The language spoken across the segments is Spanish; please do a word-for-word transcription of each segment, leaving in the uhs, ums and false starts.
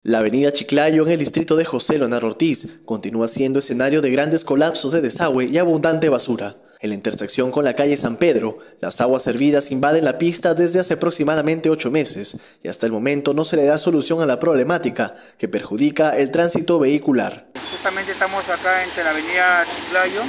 La avenida Chiclayo en el distrito de José Leonardo Ortiz continúa siendo escenario de grandes colapsos de desagüe y abundante basura. En la intersección con la calle San Pedro, las aguas servidas invaden la pista desde hace aproximadamente ocho meses y hasta el momento no se le da solución a la problemática que perjudica el tránsito vehicular. Justamente estamos acá entre la avenida Chiclayo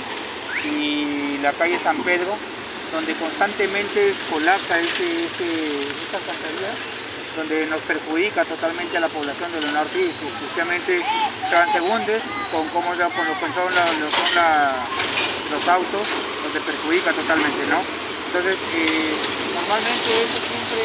y la calle San Pedro, donde constantemente colapsa este, este, esta alcantarilla, donde nos perjudica totalmente a la población de Leonardo Ortiz, especialmente transeúntes, con cómo ya con lo que son, la, lo son la, los autos, donde perjudica totalmente, ¿no? Entonces, eh, normalmente eso siempre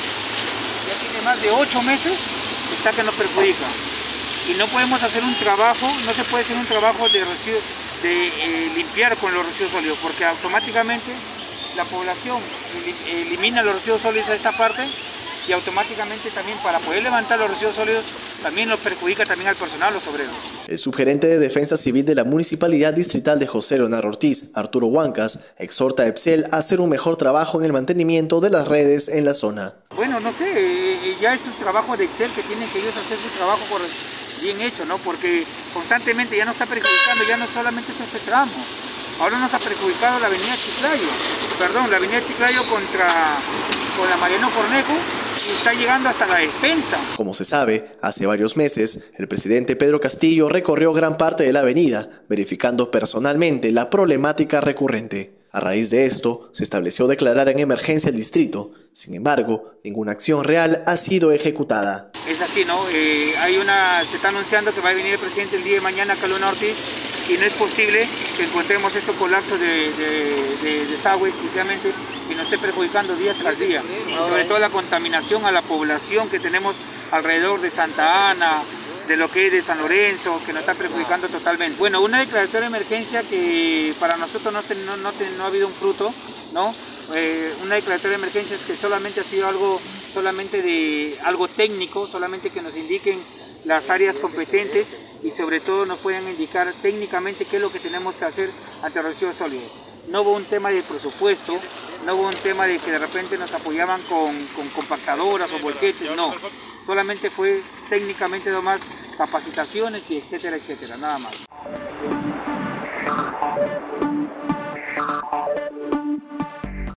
ya tiene más de ocho meses está que nos perjudica. Y no podemos hacer un trabajo, no se puede hacer un trabajo de, residuos, de eh, limpiar con los residuos sólidos, porque automáticamente la población elimina los residuos sólidos a esta parte y automáticamente también para poder levantar los residuos sólidos también nos perjudica también al personal, los obreros. El subgerente de Defensa Civil de la Municipalidad Distrital de José Leonardo Ortiz, Arturo Huancas, exhorta a EPSEL a hacer un mejor trabajo en el mantenimiento de las redes en la zona. Bueno, no sé, ya es un trabajo de EPSEL que tienen que ellos hacer su trabajo bien hecho, ¿no? Porque constantemente ya nos está perjudicando, ya no solamente es este tramo. Ahora nos ha perjudicado la avenida Chiclayo, perdón, la avenida Chiclayo contra con la Mariano Cornejo y está llegando hasta la despensa. Como se sabe, hace varios meses, el presidente Pedro Castillo recorrió gran parte de la avenida, verificando personalmente la problemática recurrente. A raíz de esto, se estableció declarar en emergencia el distrito. Sin embargo, ninguna acción real ha sido ejecutada. Es así, ¿no? Eh, hay una, se está anunciando que va a venir el presidente el día de mañana acá a Leonardo Ortiz y no es posible que encontremos estos colapsos de, de, de desagüe, especialmente, y nos esté perjudicando día tras día. Y sobre todo la contaminación a la población que tenemos alrededor de Santa Ana, de lo que es de San Lorenzo, que nos está perjudicando totalmente. Bueno, una declaratoria de emergencia que para nosotros no, no, no, no ha habido un fruto, ¿no? Eh, una declaratoria de emergencia es que solamente ha sido algo, solamente de algo técnico, solamente que nos indiquen las áreas competentes y sobre todo nos puedan indicar técnicamente qué es lo que tenemos que hacer ante residuos sólidos. No hubo un tema de presupuesto, no hubo un tema de que de repente nos apoyaban con, con compactadoras o volquetes, no. Solamente fue técnicamente nomás capacitaciones y etcétera, etcétera, nada más.